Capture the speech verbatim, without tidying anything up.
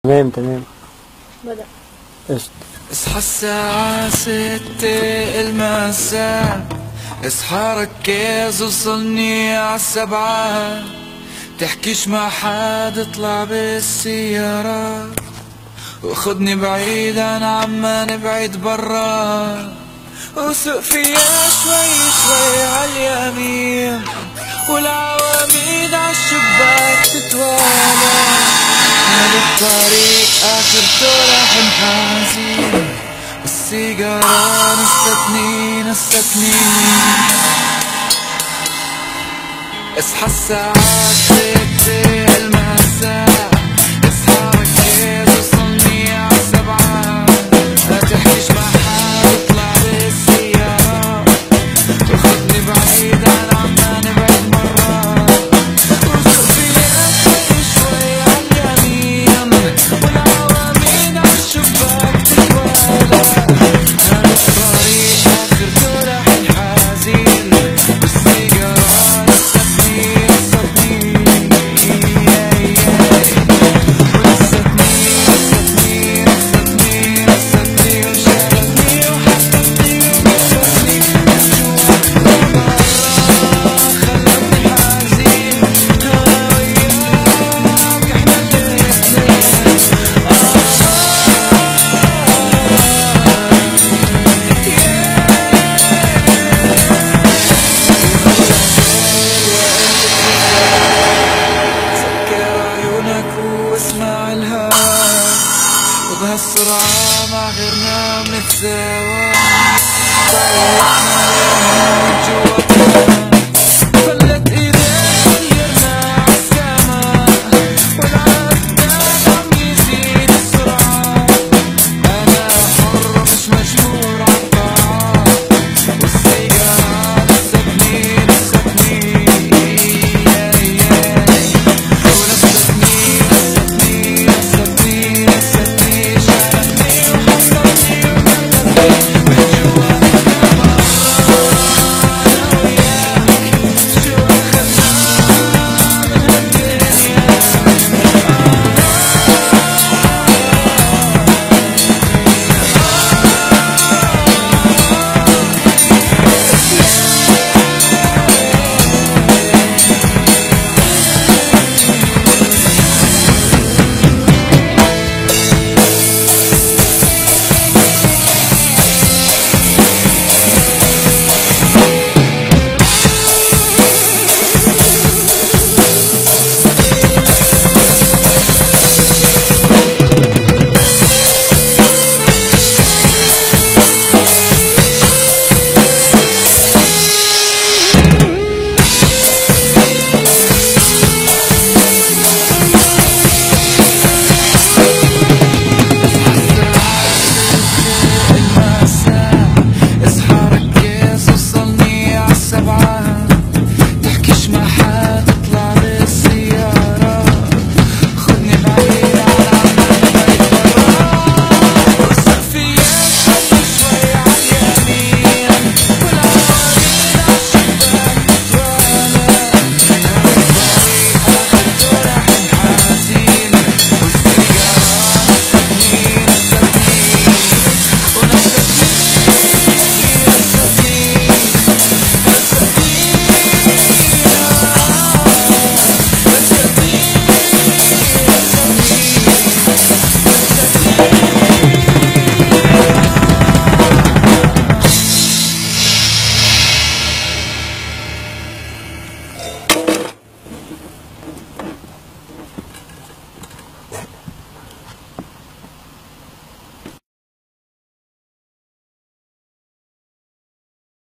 تمام تمام. بدأ. قشطة. اصحى الساعة ستة المساء، اصحى ركز وصلني عالسبعة، تحكيش مع حد اطلع بالسيارة وخدني بعيد عن عمان بعيد برا، وسوق فيها شوي شوي عاليمين والعواميد عالشباك تتوالى، هذا الطريق آخرته راح نحازين، السيجارة نستثني نستثني. اصحى الساعة ستة المساء، اصحى ركز وصلني عالسبعة، لا تحكيش مع حد اطلع بالسيارة وخدني بعيد عن عمان بعيد مرة، وسوق فيها شوي شوي عاليمين والعواميد عالشباك تتوالى، هذا الطريق آخرته راح نحازين، بالسيجارة نستثني نستثني ونستثني نستثني نستثني نستثني وشغلني وحببني وجبرني من جوا لبرا، خلتني حزين أنا وياك إحنا الاتنين. سكر عيونك واسمع الهوا، وبهالسرعة مع غيرنا بنتساوى، طيرنا من جوا فلت ايديك طيرنا عالسما، والعداد عم يزيد السرعة، أنا حر مش مجبور عالطاعة، والسيجارة لستني لستني ونستثني نستثني نستثني نستثني شغلني وحببني وجبرني من جوا لبرا، أنا وياك شو أخدنا من هالدنيا. اصحى ركز وصلني عالسبعة، تحكيش مع حد اطلع بالسيارة، خدني بعيد عن عمان بعيد برا، وسوق فيها شوي شوي عاليمين والعواميد عالشباك تتوالى، هذا الطريق آخرته راح نحازين، والسيجارة نستثني نستثني ونستثني